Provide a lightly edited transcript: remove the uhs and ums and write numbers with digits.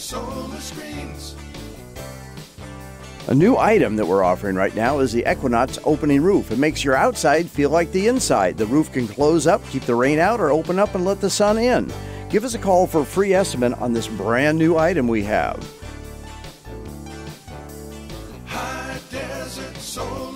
solar screens. A new item that we're offering right now is the Equinox opening roof. It makes your outside feel like the inside. The roof can close up, keep the rain out, or open up and let the sun in. Give us a call for a free estimate on this brand new item we have. High Desert Solar